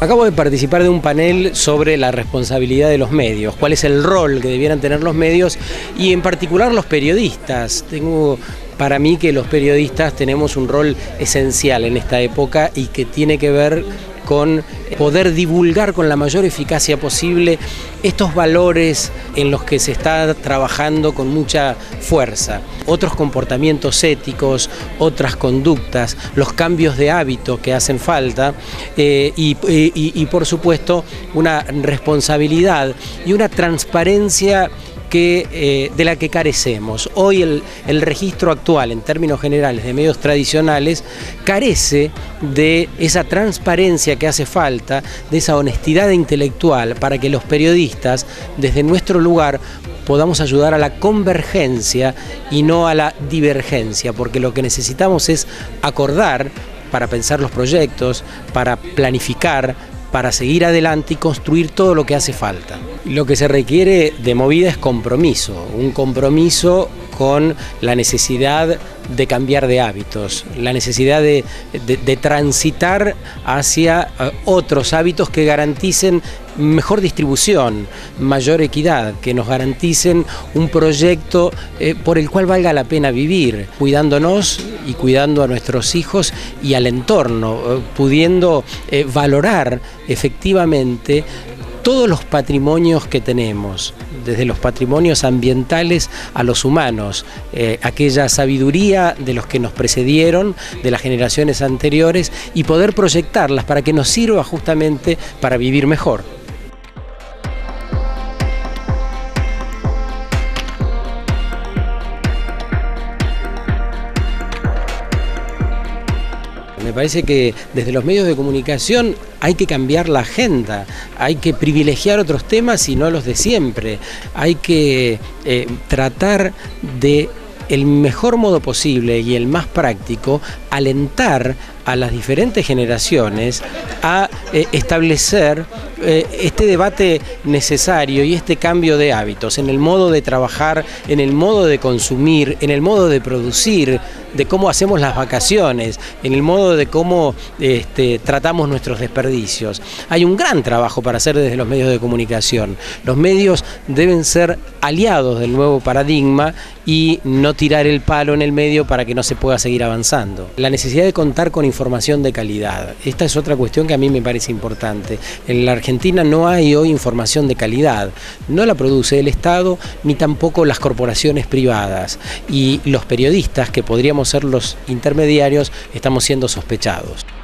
Acabo de participar de un panel sobre la responsabilidad de los medios, cuál es el rol que debieran tener los medios y en particular los periodistas. Tengo para mí que los periodistas tenemos un rol esencial en esta época y que tiene que ver con poder divulgar con la mayor eficacia posible estos valores en los que se está trabajando con mucha fuerza. Otros comportamientos éticos, otras conductas, los cambios de hábito que hacen falta y por supuesto una responsabilidad y una transparencia de la que carecemos. Hoy el registro actual, en términos generales, de medios tradicionales, carece de esa transparencia que hace falta, de esa honestidad intelectual, para que los periodistas, desde nuestro lugar, podamos ayudar a la convergencia y no a la divergencia, porque lo que necesitamos es acordar para pensar los proyectos, para planificar, para seguir adelante y construir todo lo que hace falta. Lo que se requiere de Movida es compromiso, un compromiso con la necesidad de cambiar de hábitos, la necesidad de transitar hacia otros hábitos que garanticen mejor distribución, mayor equidad, que nos garanticen un proyecto por el cual valga la pena vivir, cuidándonos y cuidando a nuestros hijos y al entorno, pudiendo valorar efectivamente todos los patrimonios que tenemos, desde los patrimonios ambientales a los humanos, aquella sabiduría de los que nos precedieron, de las generaciones anteriores, y poder proyectarlas para que nos sirva justamente para vivir mejor. Me parece que desde los medios de comunicación hay que cambiar la agenda, hay que privilegiar otros temas y no los de siempre, hay que tratar de el mejor modo posible y el más práctico, alentar a las diferentes generaciones a establecer este debate necesario y este cambio de hábitos en el modo de trabajar, en el modo de consumir, en el modo de producir, de cómo hacemos las vacaciones, en el modo de cómo tratamos nuestros desperdicios. Hay un gran trabajo para hacer desde los medios de comunicación. Los medios deben ser aliados del nuevo paradigma y no tirar el palo en el medio para que no se pueda seguir avanzando. La necesidad de contar con información de calidad. Esta es otra cuestión que a mí me parece importante. En la Argentina no hay hoy información de calidad. No la produce el Estado ni tampoco las corporaciones privadas. Y los periodistas, que podríamos ser los intermediarios, estamos siendo sospechados.